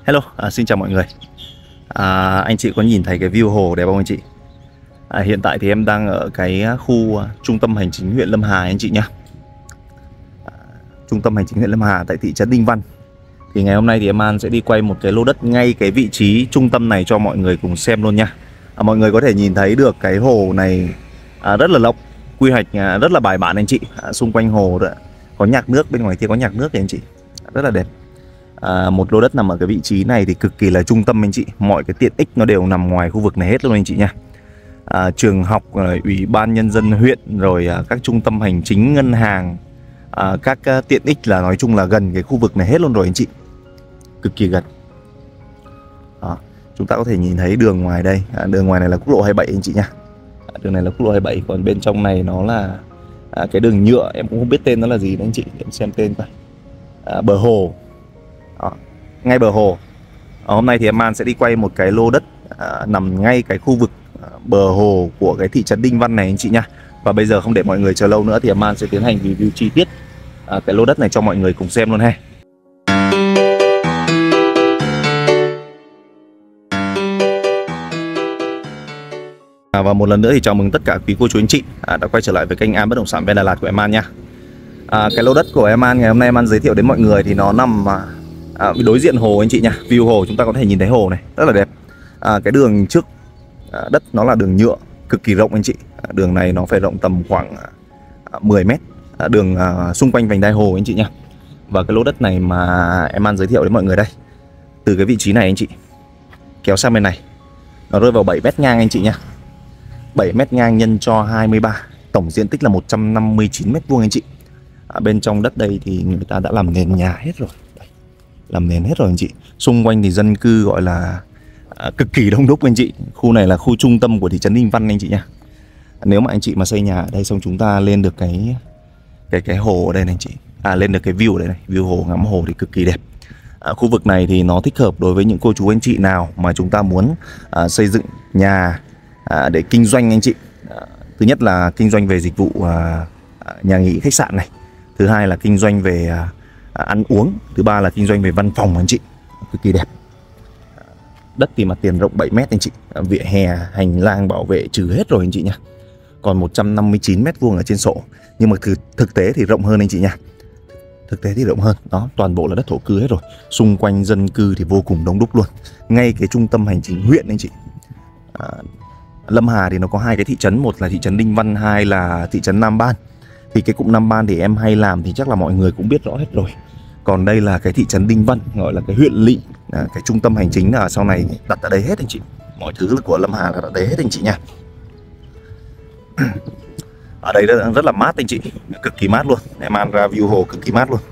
Hello, xin chào mọi người. Anh chị có nhìn thấy cái view hồ đẹp không anh chị? Hiện tại thì em đang ở cái khu trung tâm hành chính huyện Lâm Hà anh chị nhé. Trung tâm hành chính huyện Lâm Hà tại thị trấn Đinh Văn. Thì ngày hôm nay thì em An sẽ đi quay một cái lô đất ngay cái vị trí trung tâm này cho mọi người cùng xem luôn nha. Mọi người có thể nhìn thấy được cái hồ này rất là rộng, quy hoạch rất là bài bản anh chị. Xung quanh hồ đó, có nhạc nước, bên ngoài kia có nhạc nước thì anh chị, rất là đẹp. Một lô đất nằm ở cái vị trí này thì cực kỳ là trung tâm anh chị. Mọi cái tiện ích nó đều nằm ngoài khu vực này hết luôn anh chị nha. Trường học, ủy ban nhân dân huyện, rồi các trung tâm hành chính, ngân hàng, các tiện ích là nói chung là gần cái khu vực này hết luôn rồi anh chị. Cực kỳ gần. Chúng ta có thể nhìn thấy đường ngoài đây. Đường ngoài này là quốc lộ 27 anh chị nha. Đường này là quốc lộ 27. Còn bên trong này nó là cái đường nhựa. Em cũng không biết tên nó là gì đấy anh chị. Để em xem tên coi. Bờ hồ. Ngay bờ hồ. Hôm nay thì em An sẽ đi quay một cái lô đất nằm ngay cái khu vực bờ hồ của cái thị trấn Đinh Văn này anh chị nha. Và bây giờ không để mọi người chờ lâu nữa thì em An sẽ tiến hành review chi tiết cái lô đất này cho mọi người cùng xem luôn ha. Và một lần nữa thì chào mừng tất cả quý cô chú anh chị đã quay trở lại với kênh An Bất Động Sản Ven Đà Lạt của em An nha. Cái lô đất của em An ngày hôm nay em An giới thiệu đến mọi người thì nó nằm đối diện hồ anh chị nha. View hồ chúng ta có thể nhìn thấy hồ này rất là đẹp. Cái đường trước đất nó là đường nhựa cực kỳ rộng anh chị. Đường này nó phải rộng tầm khoảng 10 mét. Đường xung quanh vành đai hồ anh chị nha. Và cái lô đất này mà em An giới thiệu đến mọi người đây, từ cái vị trí này anh chị kéo sang bên này, nó rơi vào 7 mét ngang anh chị nha. 7 mét ngang nhân cho 23, tổng diện tích là 159 mét vuông anh chị. Bên trong đất đây thì người ta đã làm nền nhà hết rồi. Làm nền hết rồi anh chị. Xung quanh thì dân cư gọi là cực kỳ đông đúc anh chị. Khu này là khu trung tâm của thị trấn Đinh Văn anh chị nha. Nếu mà anh chị mà xây nhà ở đây xong chúng ta lên được cái hồ ở đây này anh chị. Lên được cái view ở đây này, view hồ, ngắm hồ thì cực kỳ đẹp. Khu vực này thì nó thích hợp đối với những cô chú anh chị nào mà chúng ta muốn xây dựng nhà để kinh doanh anh chị. Thứ nhất là kinh doanh về dịch vụ nhà nghỉ, khách sạn này. Thứ hai là kinh doanh về ăn uống. Thứ ba là kinh doanh về văn phòng anh chị. Cực kỳ đẹp. Đất thì mặt tiền rộng 7 mét anh chị. Vỉa hè, hành lang bảo vệ trừ hết rồi anh chị nha. Còn 159 mét vuông ở trên sổ. Nhưng mà thực tế thì rộng hơn anh chị nha. Thực tế thì rộng hơn. Đó, toàn bộ là đất thổ cư hết rồi. Xung quanh dân cư thì vô cùng đông đúc luôn. Ngay cái trung tâm hành chính huyện anh chị. Lâm Hà thì nó có hai cái thị trấn, một là thị trấn Đinh Văn, hai là thị trấn Nam Ban. Thì cái cụm Nam Ban thì em hay làm thì chắc là mọi người cũng biết rõ hết rồi. Còn đây là cái thị trấn Đinh Văn, gọi là cái huyện lỵ, cái trung tâm hành chính là sau này đặt ở đây hết anh chị. Mọi thứ của Lâm Hà là đặt ở đây hết anh chị nha. Ở đây rất là mát anh chị, cực kỳ mát luôn. Em mang ra view hồ cực kỳ mát luôn.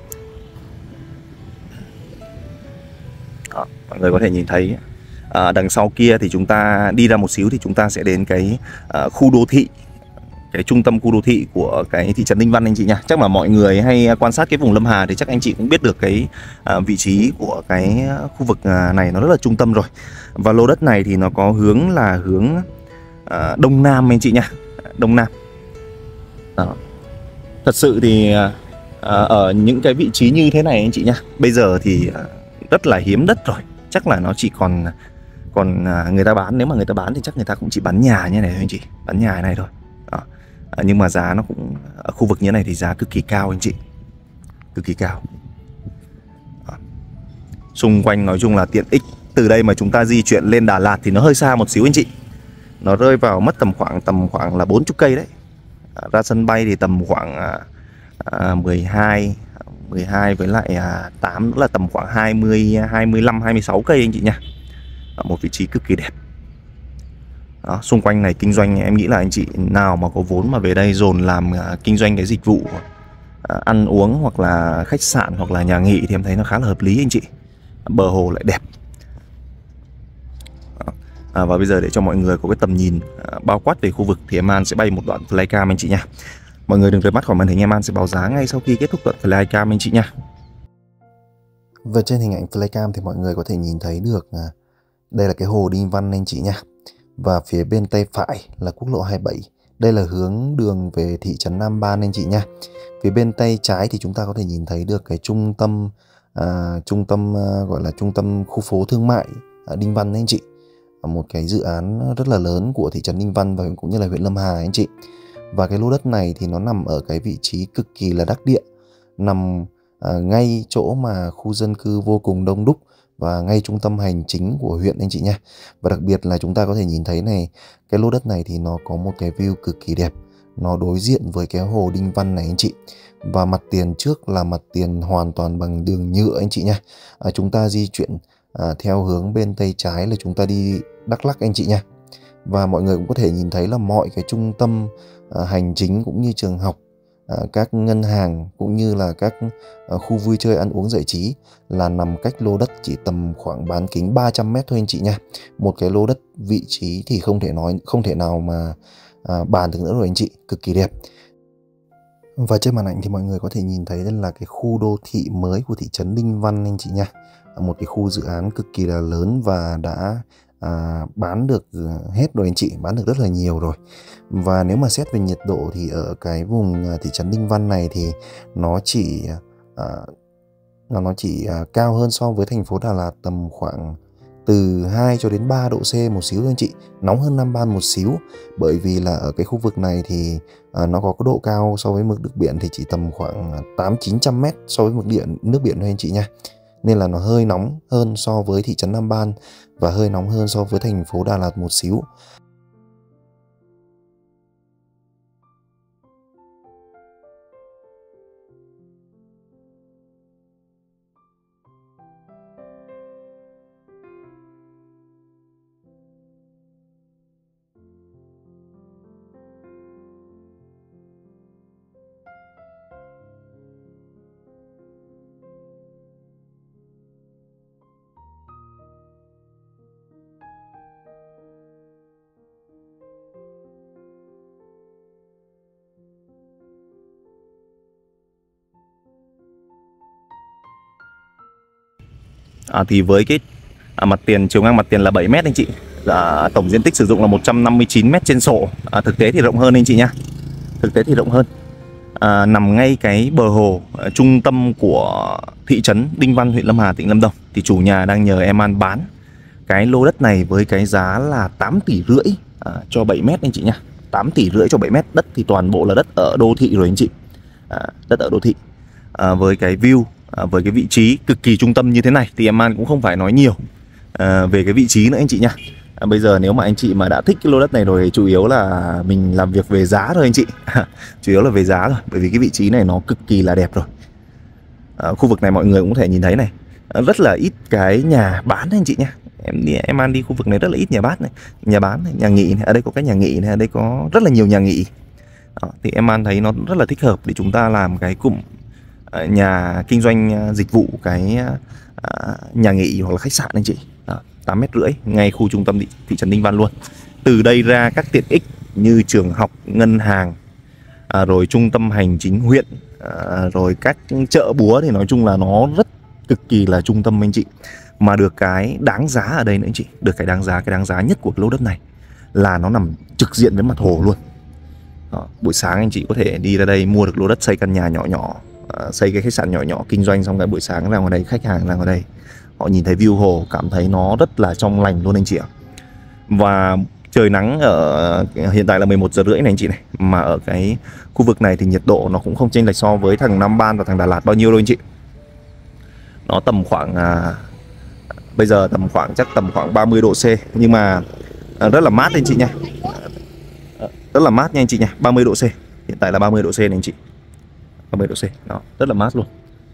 Đó, mọi người có thể nhìn thấy. Đằng sau kia thì chúng ta đi ra một xíu thì chúng ta sẽ đến cái khu đô thị, cái trung tâm khu đô thị của cái thị trấn Đinh Văn anh chị nha. Chắc là mọi người hay quan sát cái vùng Lâm Hà thì chắc anh chị cũng biết được cái vị trí của cái khu vực này nó rất là trung tâm rồi. Và lô đất này thì nó có hướng là hướng Đông Nam anh chị nha. Đông Nam. Đó. Thật sự thì ở những cái vị trí như thế này anh chị nha, bây giờ thì rất là hiếm đất rồi. Chắc là nó chỉ còn người ta bán, nếu mà người ta bán thì chắc người ta cũng chỉ bán nhà như này thôi anh chị. Bán nhà này thôi. Đó. Nhưng mà giá nó cũng ở khu vực như này thì giá cực kỳ cao anh chị. Cực kỳ cao. Đó. Xung quanh nói chung là tiện ích. Từ đây mà chúng ta di chuyển lên Đà Lạt thì nó hơi xa một xíu anh chị. Nó rơi vào mất tầm khoảng là 40 cây đấy. Ra sân bay thì tầm khoảng 12 với lại 8 nữa là tầm khoảng 20, 25, 26 cây anh chị nha. Ở một vị trí cực kỳ đẹp. Đó, xung quanh này kinh doanh em nghĩ là anh chị nào mà có vốn mà về đây dồn làm kinh doanh cái dịch vụ ăn uống hoặc là khách sạn hoặc là nhà nghỉ thì em thấy nó khá là hợp lý anh chị. Bờ hồ lại đẹp. Và bây giờ để cho mọi người có cái tầm nhìn bao quát về khu vực thì em An sẽ bay một đoạn flycam anh chị nha. Mọi người đừng rời mắt khỏi màn hình, em An sẽ báo giá ngay sau khi kết thúc đoạn flycam anh chị nha. Và trên hình ảnh flycam thì mọi người có thể nhìn thấy được đây là cái hồ Đinh Văn anh chị nha. Và phía bên tay phải là quốc lộ 27. Đây là hướng đường về thị trấn Nam Ban anh chị nha. Phía bên tay trái thì chúng ta có thể nhìn thấy được cái trung tâm trung tâm gọi là trung tâm khu phố thương mại Đinh Văn anh chị. Một cái dự án rất là lớn của thị trấn Đinh Văn và cũng như là huyện Lâm Hà anh chị. Và cái lô đất này thì nó nằm ở cái vị trí cực kỳ là đắc địa, nằm ngay chỗ mà khu dân cư vô cùng đông đúc và ngay trung tâm hành chính của huyện anh chị nha. Và đặc biệt là chúng ta có thể nhìn thấy này, cái lô đất này thì nó có một cái view cực kỳ đẹp. Nó đối diện với cái hồ Đinh Văn này anh chị. Và mặt tiền trước là mặt tiền hoàn toàn bằng đường nhựa anh chị nha. Chúng ta di chuyển theo hướng bên tay trái là chúng ta đi Đắk Lắk anh chị nha. Và mọi người cũng có thể nhìn thấy là mọi cái trung tâm hành chính cũng như trường học, các ngân hàng cũng như là các khu vui chơi ăn uống giải trí là nằm cách lô đất chỉ tầm khoảng bán kính 300 m thôi anh chị nha. Một cái lô đất vị trí thì không thể nào mà bàn được nữa rồi anh chị, cực kỳ đẹp. Và trên màn ảnh thì mọi người có thể nhìn thấy đây là cái khu đô thị mới của thị trấn Đinh Văn anh chị nha. Một cái khu dự án cực kỳ là lớn và đã bán được hết rồi anh chị, bán được rất là nhiều rồi. Và nếu mà xét về nhiệt độ thì ở cái vùng thị trấn Đinh Văn này thì nó chỉ cao hơn so với thành phố Đà Lạt tầm khoảng từ 2 cho đến 3 độ C một xíu thôi anh chị, nóng hơn Nam Ban một xíu. Bởi vì là ở cái khu vực này thì nó có độ cao so với mực nước biển thì chỉ tầm khoảng 800-900 m so với mực nước biển thôi anh chị nha. Nên là nó hơi nóng hơn so với thị trấn Nam Ban và hơi nóng hơn so với thành phố Đà Lạt một xíu. Thì với cái mặt tiền, chiều ngang mặt tiền là 7 m anh chị. Tổng diện tích sử dụng là 159 m trên sổ. Thực tế thì rộng hơn anh chị nhá. Thực tế thì rộng hơn. Nằm ngay cái bờ hồ trung tâm của thị trấn Đinh Văn, huyện Lâm Hà, tỉnh Lâm Đồng. Thì chủ nhà đang nhờ em An bán cái lô đất này với cái giá là 8,5 tỷ cho 7 m anh chị nhá. 8,5 tỷ cho 7 m. Đất thì toàn bộ là đất ở đô thị rồi anh chị. Đất ở đô thị. Với cái view, với cái vị trí cực kỳ trung tâm như thế này thì em An cũng không phải nói nhiều về cái vị trí nữa anh chị nhá. Bây giờ nếu mà anh chị mà đã thích cái lô đất này rồi thì chủ yếu là mình làm việc về giá thôi anh chị. Chủ yếu là về giá rồi, bởi vì cái vị trí này nó cực kỳ là đẹp rồi. Khu vực này mọi người cũng có thể nhìn thấy này, rất là ít cái nhà bán anh chị nhá. Em An đi khu vực này rất là ít nhà bán này, nhà nghỉ này. Ở đây có cái nhà nghỉ này, ở đây có rất là nhiều nhà nghỉ. Thì em An thấy nó rất là thích hợp để chúng ta làm cái cụm nhà kinh doanh dịch vụ, cái nhà nghỉ hoặc là khách sạn anh chị. 8,5 m ngay khu trung tâm thị trấn Đinh Văn luôn. Từ đây ra các tiện ích như trường học, ngân hàng, rồi trung tâm hành chính huyện, rồi các chợ búa, thì nói chung là nó rất cực kỳ là trung tâm anh chị. Mà được cái đáng giá ở đây nữa anh chị, được cái đáng giá nhất của cái lô đất này là nó nằm trực diện với mặt hồ luôn. Buổi sáng anh chị có thể đi ra đây mua được lô đất, xây căn nhà nhỏ nhỏ, xây cái khách sạn nhỏ nhỏ kinh doanh, xong cái buổi sáng ra ngoài đây, khách hàng ra ngoài đây họ nhìn thấy view hồ, cảm thấy nó rất là trong lành luôn anh chị ạ. Và trời nắng ở hiện tại là 11 giờ rưỡi này anh chị này, mà ở cái khu vực này thì nhiệt độ nó cũng không chênh lệch so với thằng Nam Ban và thằng Đà Lạt bao nhiêu đâu anh chị. Nó tầm khoảng bây giờ chắc tầm khoảng 30 độ C, nhưng mà rất là mát anh chị nha. Rất là mát nha anh chị nha, 30 độ C. Hiện tại là 30 độ C này anh chị. 30 độ C, đó, rất là mát luôn.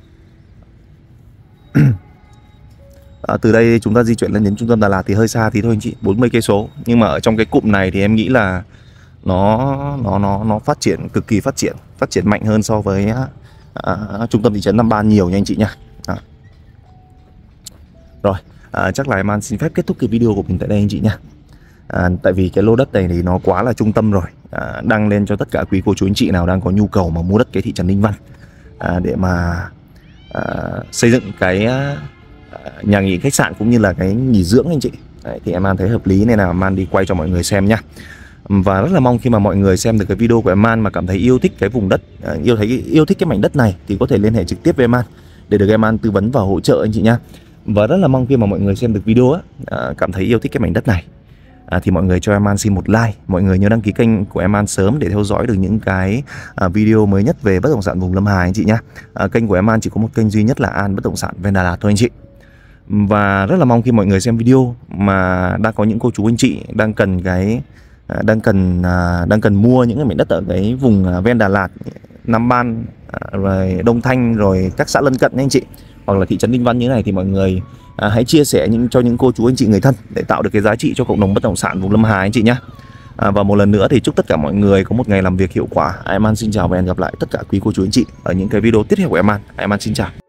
Từ đây chúng ta di chuyển lên đến trung tâm Đà Lạt thì hơi xa thì thôi anh chị, 40 cây số. Nhưng mà ở trong cái cụm này thì em nghĩ là nó phát triển, cực kỳ phát triển mạnh hơn so với trung tâm thị trấn Nam Ban nhiều nha anh chị nha. Rồi, chắc là em An xin phép kết thúc cái video của mình tại đây anh chị nha. Tại vì cái lô đất này thì nó quá là trung tâm rồi. Đăng lên cho tất cả quý cô chú anh chị nào đang có nhu cầu mà mua đất cái thị trấn Đinh Văn để mà xây dựng cái nhà nghỉ, khách sạn cũng như là cái nghỉ dưỡng anh chị. Đấy, thì em An thấy hợp lý nên là em An đi quay cho mọi người xem nhá. Và rất là mong khi mà mọi người xem được cái video của em An mà cảm thấy yêu thích cái vùng đất, yêu thích cái mảnh đất này thì có thể liên hệ trực tiếp với em An để được em An tư vấn và hỗ trợ anh chị nhá. Và rất là mong khi mà mọi người xem được video cảm thấy yêu thích cái mảnh đất này thì mọi người cho em An xin một like. Mọi người nhớ đăng ký kênh của em An sớm để theo dõi được những cái video mới nhất về bất động sản vùng Lâm Hà anh chị nhá. Kênh của em An chỉ có một kênh duy nhất là An Bất Động Sản Ven Đà Lạt thôi anh chị. Và rất là mong khi mọi người xem video mà đang có những cô chú anh chị đang cần mua những cái mảnh đất ở cái vùng ven Đà Lạt, Nam Ban, rồi Đông Thanh, rồi các xã lân cận anh chị, hoặc là thị trấn Đinh Văn như thế này, thì mọi người hãy chia sẻ cho những cô chú anh chị người thân để tạo được cái giá trị cho cộng đồng bất động sản vùng Lâm Hà anh chị nhé. Và một lần nữa thì chúc tất cả mọi người có một ngày làm việc hiệu quả. Em An xin chào và hẹn gặp lại tất cả quý cô chú anh chị ở những cái video tiếp theo của em An. Em An xin chào.